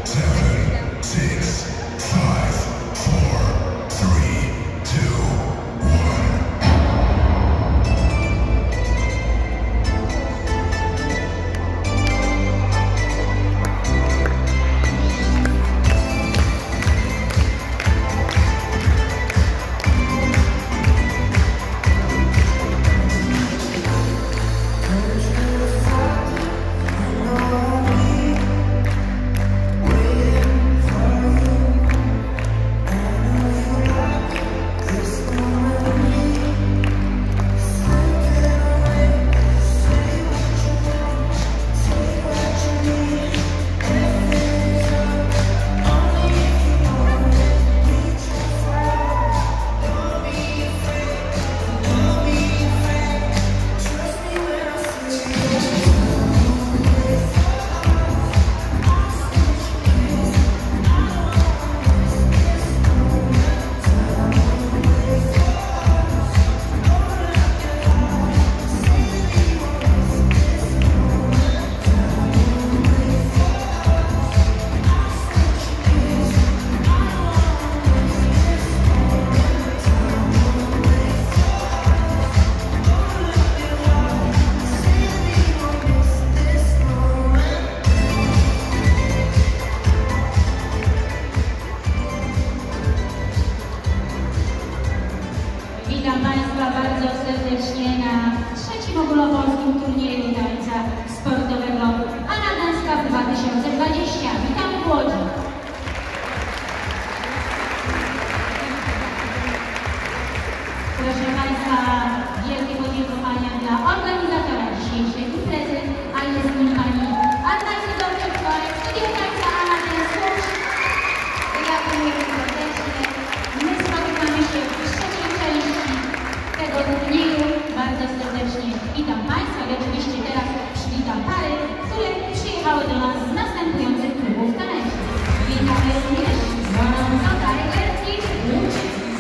Witam Państwa bardzo serdecznie na trzecim ogólnopolskim turnieju tańca sportowego Anna Dance Cup 2020. Witamy w Łodzi. Proszę Państwa, wielkie podziękowania dla organizatora dzisiejszej imprezy, a jest nim pani Anna Cudowczyk-Czworek, studio tańca Anna Dance Łódź. Gratuluję serdecznie. My spotykamy się w trzeciej części tego turnieju. Bardzo serdecznie witam Państwa i oczywiście teraz przywitam pary, które przyjechały do nas z następujących klubów tanecznych. Witamy również Gorąco Tiger i Łódź.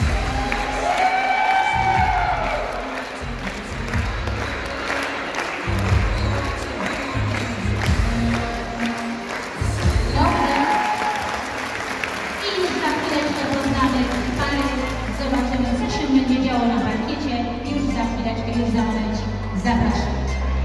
Zobaczymy, co się będzie działo na parkiecie. Już za chwileczkę, już za moment. Zapraszam.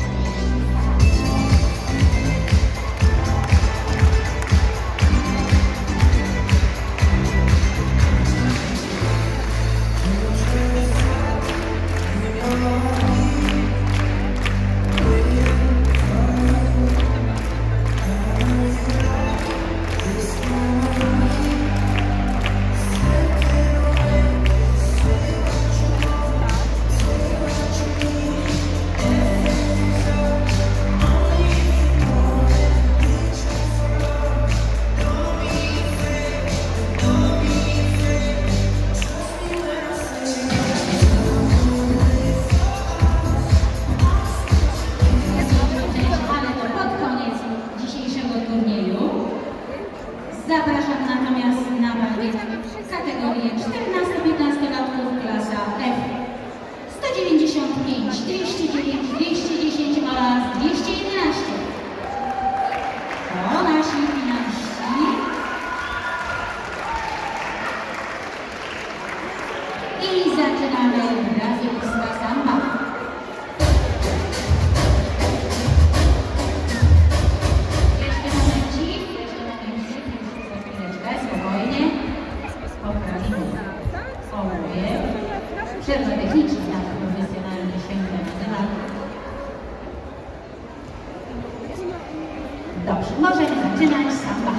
Zapraszam natomiast na parkiet kategorię 14-15-latków, klasa F. 195, 209, 210 oraz 211. To nasi finaliści. I zaczynamy brazylijska samba. Przerwa techniczna na profesjonalny święty nazywa. Dobrze, możemy zaczynać samba.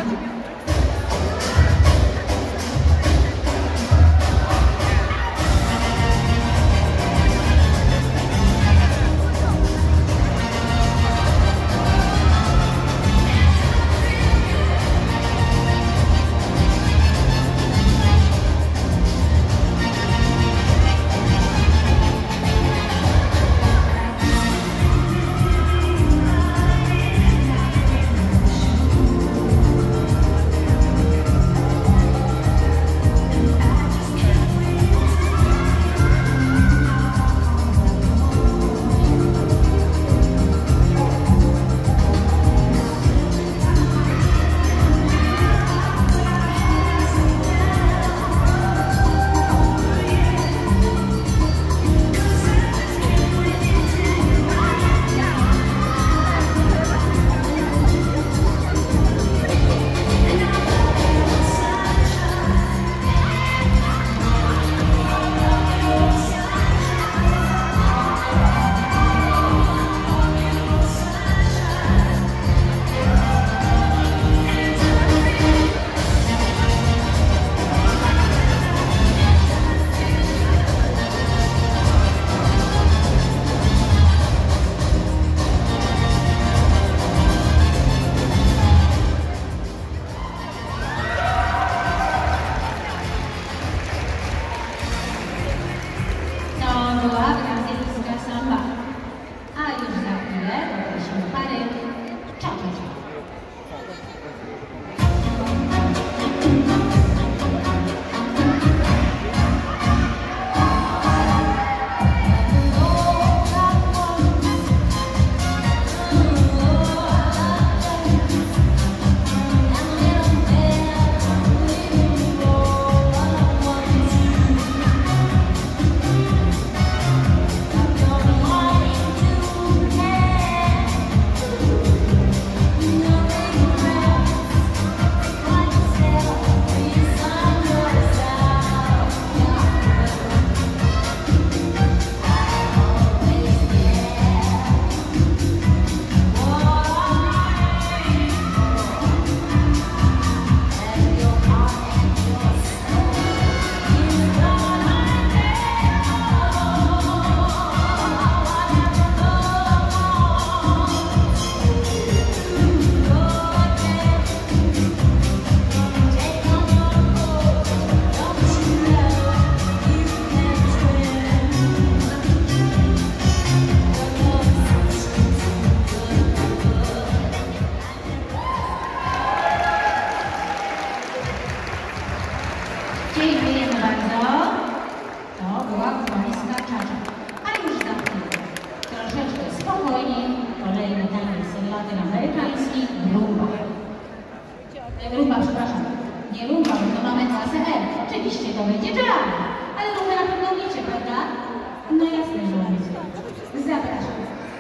rumba, przepraszam. Nie rumba, bo to mamy klasę M. Oczywiście to będzie jazz. Ale rumbę na pewno umiecie, prawda? No jasne, że umiecie. Zapraszam.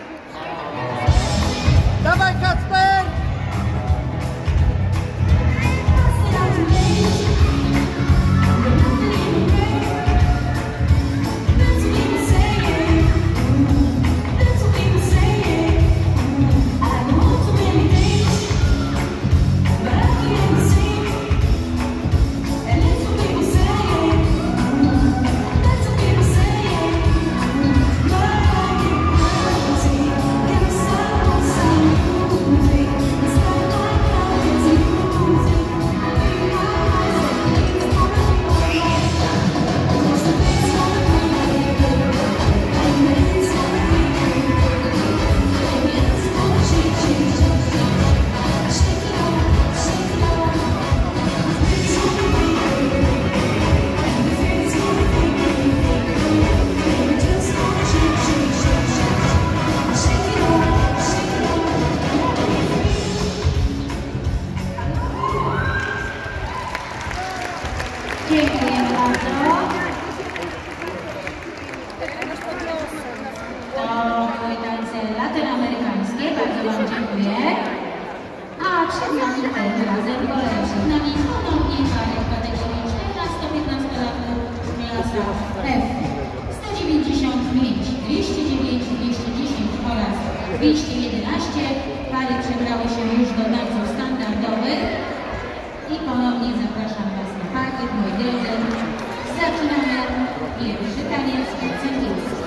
Dawaj, Kacper! Dziękuję bardzo. To były tańce latynoamerykańskie, bardzo Wam dziękuję. A przed nami tym razem kolej. Przed nami ponownie parę w kategorii 14-15 klasa F. 195, 209, 210 oraz 211. Pary przebrały się już do tańców standardowych. I ponownie zapraszam Was na parkiet, moi drodzy. Zaczynamy pierwszy taniec cęgielski.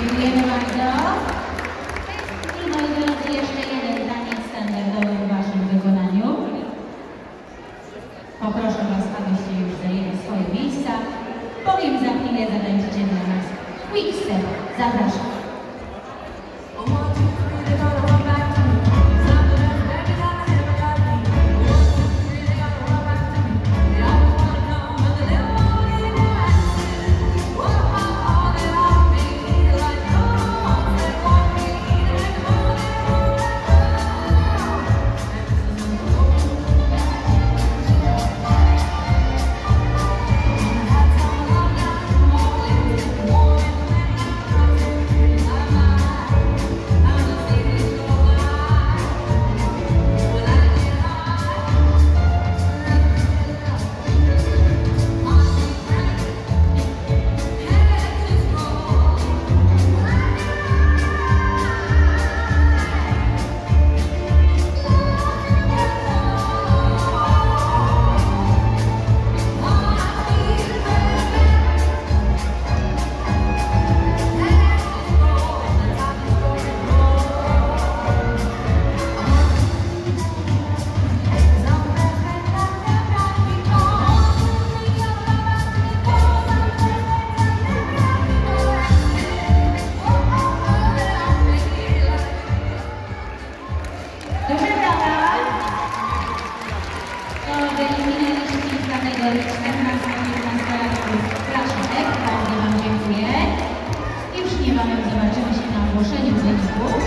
Dziękujemy bardzo. I moi drodzy, jeszcze jeden taniec standardowy w waszym wykonaniu. Poproszę was, abyście już zajęli swoje miejsca, bowiem za chwilę zatańczycie dla nas quick step. Zapraszam. Zobaczymy się na ogłoszeniu wyników.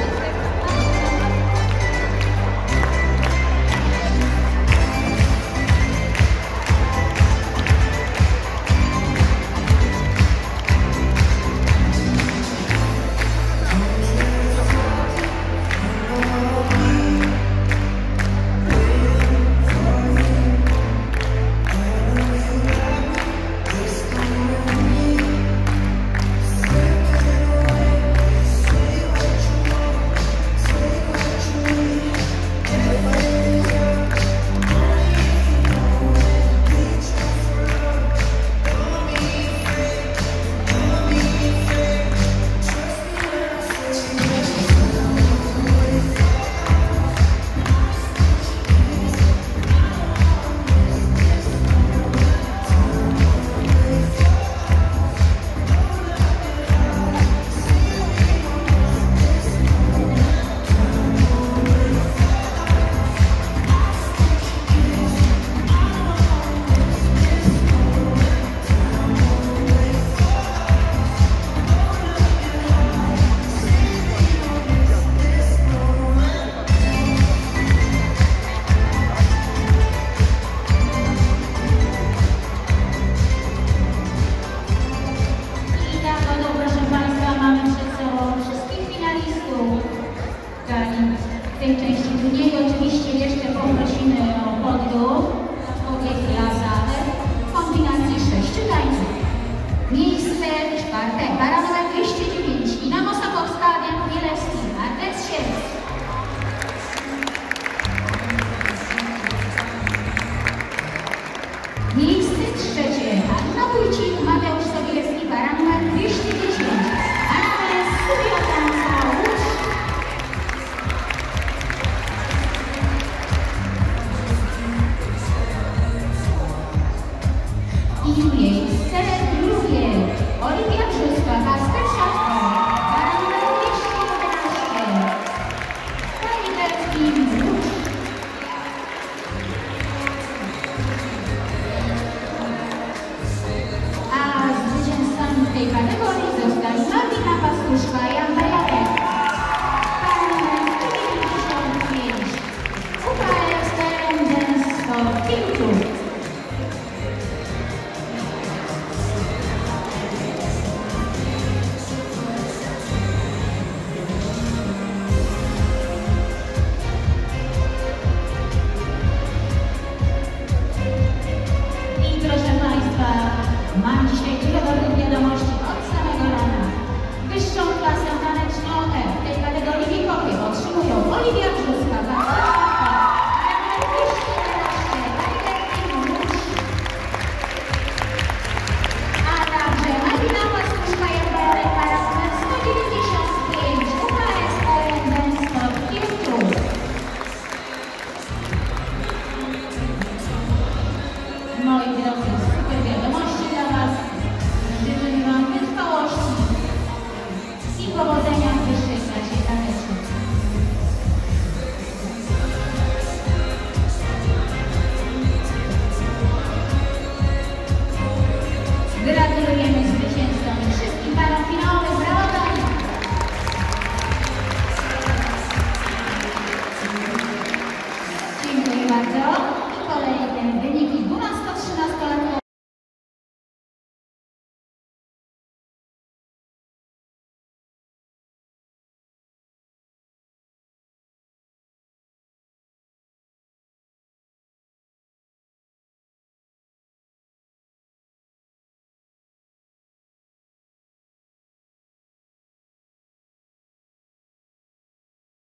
W tej części turnieju oczywiście jeszcze poprosimy o podróż dla salę w kombinacji 6 tańców. Miejsce 4. Para numer 209. Ina Mosakowska, Adrian Bielewski, Artek Siedz. Miejsce 3. Anna Wójcik, Mateusz Sobielski, para numer 210. Anna Subiotanka, Łódź. I miejsce 2. Oliwia Brzuska, Kasper Szafko, para numer 211. Kaliberski, Łódź. A zwycięzcami tej kategorii zostali Martina Pastuszka i Anna Jadek. Para numer 95. UKS Terem Dance Sport Team. Mam dzisiaj dużo dobrych wiadomości od samego rana. Wyższą klasę taneczną w tej kategorii wiekowej otrzymują Oliwia